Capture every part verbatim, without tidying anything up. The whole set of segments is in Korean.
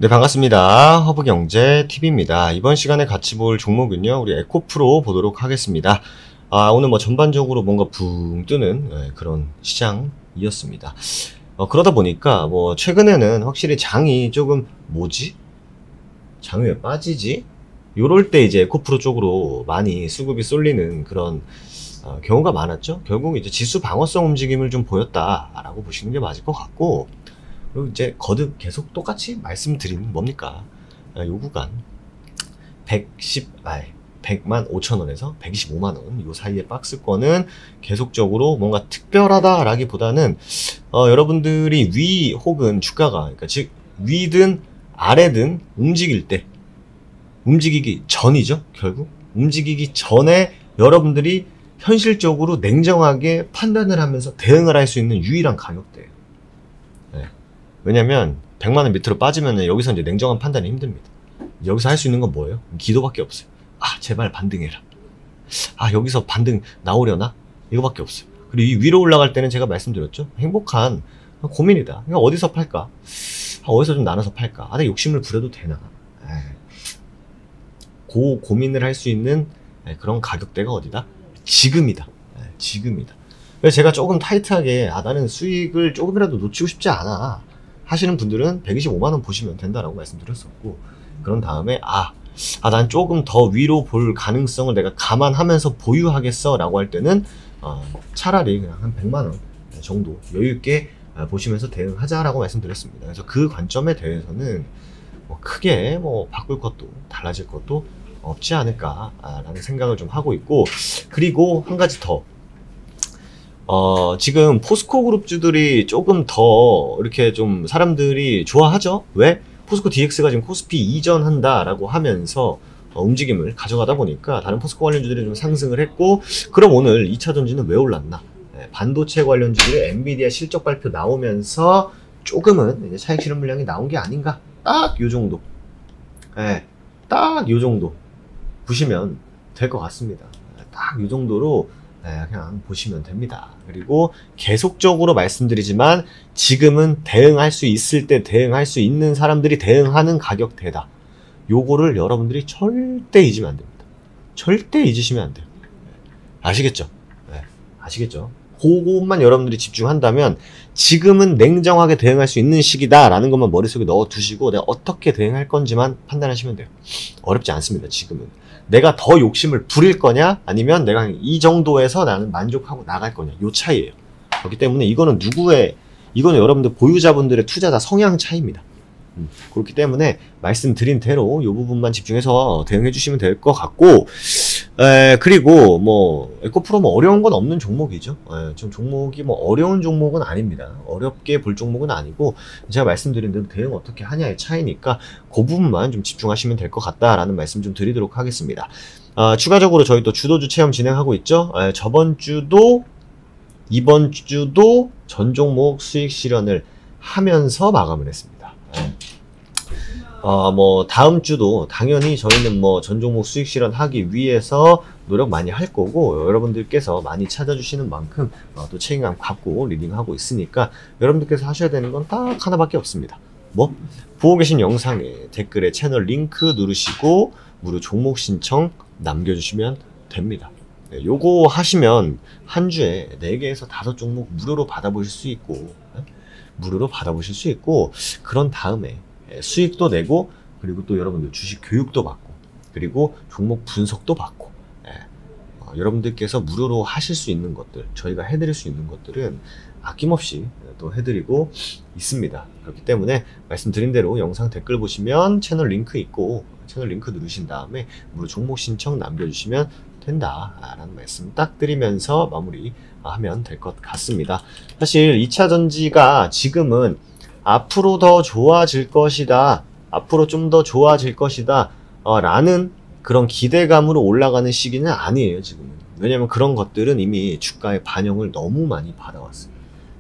네, 반갑습니다. 허브경제티비입니다. 이번 시간에 같이 볼 종목은요, 우리 에코프로 보도록 하겠습니다. 아, 오늘 뭐 전반적으로 뭔가 붕 뜨는 네, 그런 시장이었습니다. 어, 그러다 보니까 뭐 최근에는 확실히 장이 조금 뭐지? 장이 왜 빠지지? 요럴 때 이제 에코프로 쪽으로 많이 수급이 쏠리는 그런 어, 경우가 많았죠. 결국 이제 지수 방어성 움직임을 좀 보였다라고 보시는 게 맞을 것 같고, 그리고 이제 거듭 계속 똑같이 말씀드린 뭡니까? 아, 요 구간 백십, 아, 백만 오천 원에서 백이십오만 원 요 사이의 박스권은 계속적으로 뭔가 특별하다라기보다는 어, 여러분들이 위 혹은 주가가 그러니까 즉 위든 아래든 움직일 때 움직이기 전이죠. 결국 움직이기 전에 여러분들이 현실적으로 냉정하게 판단을 하면서 대응을 할 수 있는 유일한 가격대예요. 네. 왜냐면 백만 원 밑으로 빠지면 여기서 이제 냉정한 판단이 힘듭니다. 여기서 할 수 있는 건 뭐예요? 기도밖에 없어요. 아, 제발 반등해라. 아, 여기서 반등 나오려나? 이거밖에 없어요. 그리고 이 위로 올라갈 때는 제가 말씀드렸죠. 행복한 고민이다. 그러니까 어디서 팔까? 아, 어디서 좀 나눠서 팔까? 아, 내 욕심을 부려도 되나? 에이. 고 고민을 할 수 있는 그런 가격대가 어디다? 지금이다. 에이, 지금이다. 그래서 제가 조금 타이트하게 아, 나는 수익을 조금이라도 놓치고 싶지 않아 하시는 분들은 백이십오만 원 보시면 된다라고 말씀드렸었고, 그런 다음에 아, 아, 난 조금 더 위로 볼 가능성을 내가 감안하면서 보유하겠어 라고 할 때는 어, 차라리 그냥 한 백만 원 정도 여유있게 보시면서 대응하자라고 말씀드렸습니다. 그래서 그 관점에 대해서는 뭐 크게 뭐 바꿀 것도 달라질 것도 없지 않을까라는 생각을 좀 하고 있고, 그리고 한 가지 더 어, 지금 포스코 그룹주들이 조금 더 이렇게 좀 사람들이 좋아하죠. 왜? 포스코 디엑스가 지금 코스피 이전한다 라고 하면서 어, 움직임을 가져가다 보니까 다른 포스코 관련주들이 좀 상승을 했고, 그럼 오늘 이 차 전지는 왜 올랐나? 네, 반도체 관련주들이 엔비디아 실적 발표 나오면서 조금은 이제 차익 실현 물량이 나온 게 아닌가? 딱 요 정도. 네, 딱 요 정도 보시면 될 것 같습니다. 딱 요 정도로 네, 그냥 보시면 됩니다. 그리고 계속적으로 말씀드리지만 지금은 대응할 수 있을 때 대응할 수 있는 사람들이 대응하는 가격대다. 요거를 여러분들이 절대 잊으면 안 됩니다. 절대 잊으시면 안 돼요. 아시겠죠? 네, 아시겠죠? 그것만 여러분들이 집중한다면 지금은 냉정하게 대응할 수 있는 시기다 라는 것만 머릿속에 넣어 두시고 내가 어떻게 대응할 건지만 판단하시면 돼요. 어렵지 않습니다. 지금은 내가 더 욕심을 부릴 거냐 아니면 내가 이 정도에서 나는 만족하고 나갈 거냐, 요 차이예요. 그렇기 때문에 이거는 누구의 이거는 여러분들 보유자분들의 투자자 성향 차이입니다. 음, 그렇기 때문에 말씀드린 대로 이 부분만 집중해서 대응해 주시면 될 것 같고, 에, 그리고 뭐 에코프로 뭐 어려운 건 없는 종목이죠. 에, 좀 종목이 뭐 어려운 종목은 아닙니다. 어렵게 볼 종목은 아니고 제가 말씀드린 대로 대응 어떻게 하냐의 차이니까 그 부분만 좀 집중하시면 될 것 같다라는 말씀 좀 드리도록 하겠습니다. 아, 추가적으로 저희 또 주도주 체험 진행하고 있죠. 에, 저번 주도 이번 주도 전 종목 수익 실현을 하면서 마감을 했습니다. 에. 어, 뭐, 다음 주도 당연히 저희는 뭐, 전 종목 수익 실현하기 위해서 노력 많이 할 거고, 여러분들께서 많이 찾아주시는 만큼 어, 또 책임감 갖고 리딩하고 있으니까 여러분들께서 하셔야 되는 건 딱 하나밖에 없습니다. 뭐? 보고 계신 영상에 댓글에 채널 링크 누르시고, 무료 종목 신청 남겨주시면 됩니다. 네, 요거 하시면 한 주에 네 개에서 다섯 종목 무료로 받아보실 수 있고, 네? 무료로 받아보실 수 있고, 그런 다음에 수익도 내고, 그리고 또 여러분들 주식 교육도 받고, 그리고 종목 분석도 받고, 예. 어, 여러분들께서 무료로 하실 수 있는 것들, 저희가 해드릴 수 있는 것들은 아낌없이 또 해드리고 있습니다. 그렇기 때문에 말씀드린 대로 영상 댓글 보시면 채널 링크 있고, 채널 링크 누르신 다음에 무료 종목 신청 남겨주시면 된다라는 말씀 딱 드리면서 마무리하면 될 것 같습니다. 사실 이 차 전지가 지금은 앞으로 더 좋아질 것이다, 앞으로 좀 더 좋아질 것이다 어, 라는 그런 기대감으로 올라가는 시기는 아니에요. 지금은. 왜냐면 그런 것들은 이미 주가에 반영을 너무 많이 받아왔어요.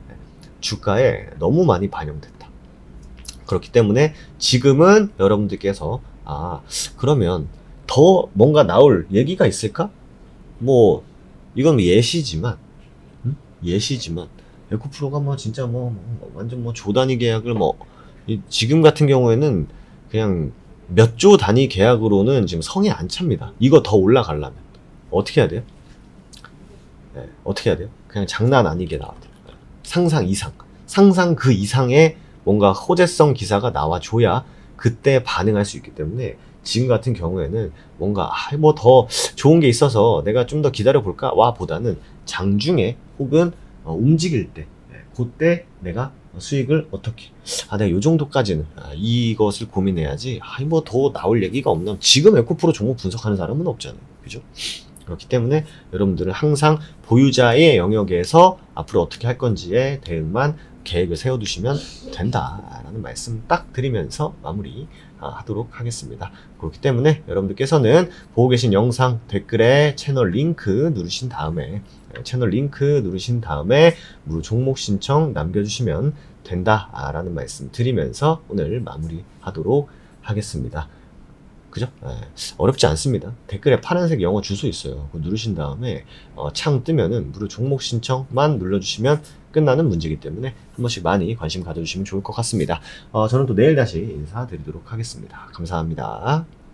주가에 너무 많이 반영됐다. 그렇기 때문에 지금은 여러분들께서 아, 그러면 더 뭔가 나올 얘기가 있을까? 뭐 이건 예시지만 음? 예시지만 에코프로가 뭐 진짜 뭐, 뭐 완전 뭐 조단위 계약을 뭐 이, 지금 같은 경우에는 그냥 몇 조 단위 계약으로는 지금 성에 안 찹니다. 이거 더 올라가려면 어떻게 해야 돼요? 네, 어떻게 해야 돼요? 그냥 장난 아니게 나와야 돼요. 상상 이상, 상상 그 이상의 뭔가 호재성 기사가 나와줘야 그때 반응할 수 있기 때문에 지금 같은 경우에는 뭔가 아, 뭐 더 좋은 게 있어서 내가 좀 더 기다려볼까 와 보다는 장중에 혹은 어, 움직일 때 네, 그때 내가 수익을 어떻게 아 내가 요 정도까지는 아, 이것을 고민해야지 아 뭐 더 나올 얘기가 없나 지금 에코프로 종목 분석하는 사람은 없잖아요. 그죠? 그렇기 때문에 여러분들은 항상 보유자의 영역에서 앞으로 어떻게 할 건지에 대응만 계획을 세워두시면 된다라는 말씀 딱 드리면서 마무리 하도록 하겠습니다. 그렇기 때문에 여러분들께서는 보고 계신 영상 댓글에 채널 링크 누르신 다음에 채널 링크 누르신 다음에 무료 종목 신청 남겨주시면 된다라는 말씀 드리면서 오늘 마무리하도록 하겠습니다. 그죠? 네. 어렵지 않습니다. 댓글에 파란색 영어 주소 있어요. 그거 누르신 다음에 어, 창 뜨면은 무료 종목 신청만 눌러주시면 끝나는 문제이기 때문에 한 번씩 많이 관심 가져주시면 좋을 것 같습니다. 어, 저는 또 내일 다시 인사드리도록 하겠습니다. 감사합니다.